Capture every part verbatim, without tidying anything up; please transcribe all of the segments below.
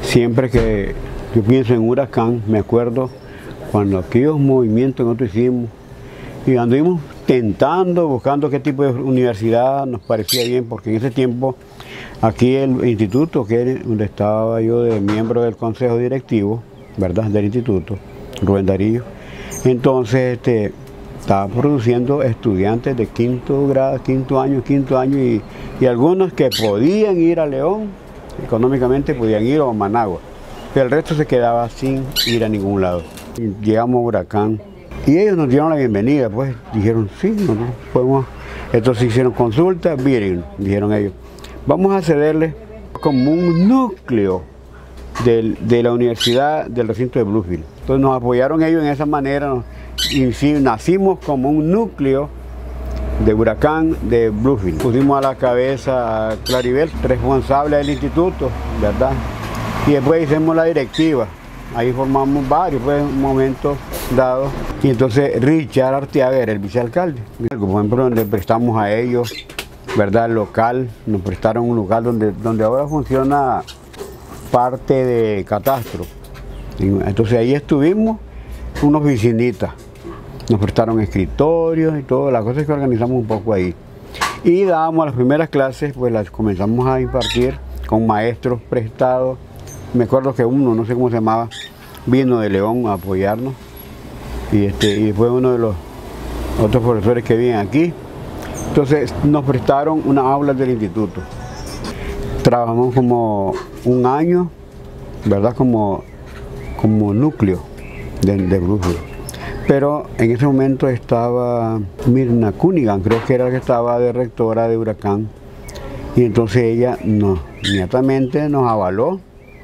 Siempre que yo pienso en huracán, me acuerdo cuando aquellos movimientos que nosotros hicimos y anduvimos tentando, buscando qué tipo de universidad nos parecía bien, porque en ese tiempo aquí el instituto, que era donde estaba yo de miembro del consejo directivo, ¿verdad?, del instituto, Rubén Darío, entonces este, estaba produciendo estudiantes de quinto grado, quinto año, quinto año y, y algunos que podían ir a León, económicamente podían ir a Managua, pero el resto se quedaba sin ir a ningún lado. Llegamos a Huracán y ellos nos dieron la bienvenida, pues dijeron sí, nosotros podemos, entonces hicieron consultas, miren, dijeron ellos, vamos a cederles como un núcleo del, de la universidad del recinto de Bluefield. Entonces nos apoyaron ellos en esa manera y sí, nacimos como un núcleo de Huracán de Bluefield. Pusimos a la cabeza a Claribel, responsable del instituto, ¿verdad? Y después hicimos la directiva. Ahí formamos varios, pues, momentos dados. Y entonces Richard Arteaga era el vicealcalde. Por ejemplo, donde prestamos a ellos, ¿verdad?, el local, nos prestaron un local donde, donde ahora funciona parte de catastro. Entonces ahí estuvimos, unos oficinitas. Nos prestaron escritorios y todas las cosas que organizamos un poco ahí. Y dábamos las primeras clases, pues las comenzamos a impartir con maestros prestados. Me acuerdo que uno, no sé cómo se llamaba, vino de León a apoyarnos. Y, este, y fue uno de los otros profesores que vienen aquí. Entonces nos prestaron unas aulas del instituto. Trabajamos como un año, ¿verdad?, como, como núcleo de, de Bluefield. Pero en ese momento estaba Mirna Cunningham, creo que era la que estaba de rectora de Huracán. Y entonces ella nos, inmediatamente nos avaló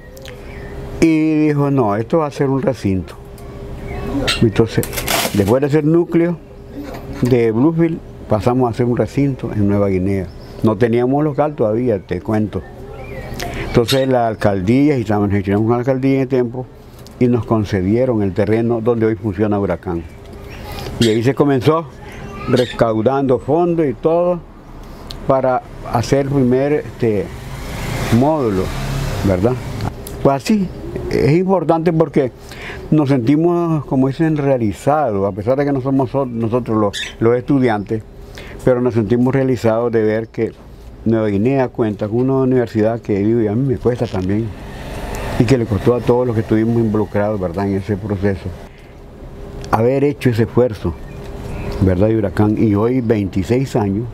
y dijo, no, esto va a ser un recinto. Entonces, después de ser núcleo de Bluefield, pasamos a hacer un recinto en Nueva Guinea. No teníamos local todavía, te cuento. Entonces la alcaldía, y estábamos gestionando con la alcaldía en el tiempo, y nos concedieron el terreno donde hoy funciona Huracán. Y ahí se comenzó recaudando fondos y todo para hacer el primer este, módulo, ¿verdad? Pues así, es importante porque nos sentimos, como dicen, realizados, a pesar de que no somos nosotros los, los estudiantes, pero nos sentimos realizados de ver que Nueva Guinea cuenta con una universidad que y a mí me cuesta también, y que le costó a todos los que estuvimos involucrados, ¿verdad?, en ese proceso, haber hecho ese esfuerzo, ¿verdad?, de Huracán. Y hoy, veintiséis años,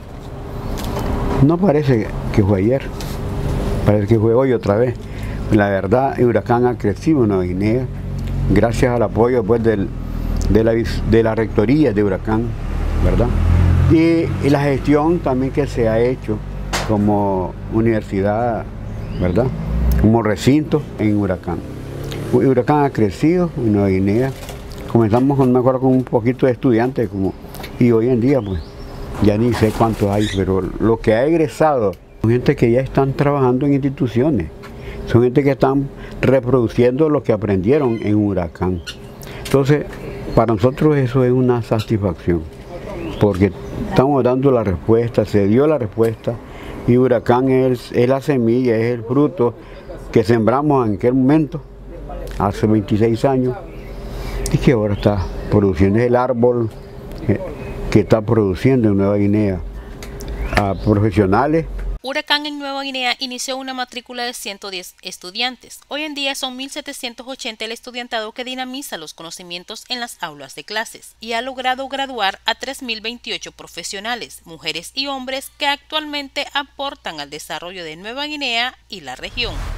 no parece que fue ayer, parece que fue hoy otra vez. La verdad, Huracán ha crecido en Nueva Guinea, gracias al apoyo, pues, del, de, la, de la rectoría de Huracán, ¿verdad?, y, y la gestión también que se ha hecho como universidad, ¿verdad?, como recinto en Huracán. Huracán ha crecido en Nueva Guinea. Comenzamos con, me acuerdo, con un poquito de estudiantes, como, y hoy en día, pues, ya ni sé cuántos hay, pero lo que ha egresado son gente que ya están trabajando en instituciones, son gente que están reproduciendo lo que aprendieron en Huracán. Entonces, para nosotros eso es una satisfacción, porque estamos dando la respuesta, se dio la respuesta, y Huracán es, es la semilla, es el fruto que sembramos en aquel momento, hace veintiséis años, y que ahora está produciendo, es el árbol que, que está produciendo en Nueva Guinea a profesionales. Huracán en Nueva Guinea inició una matrícula de ciento diez estudiantes. Hoy en día son mil setecientos ochenta el estudiantado que dinamiza los conocimientos en las aulas de clases y ha logrado graduar a tres mil veintiocho profesionales, mujeres y hombres que actualmente aportan al desarrollo de Nueva Guinea y la región.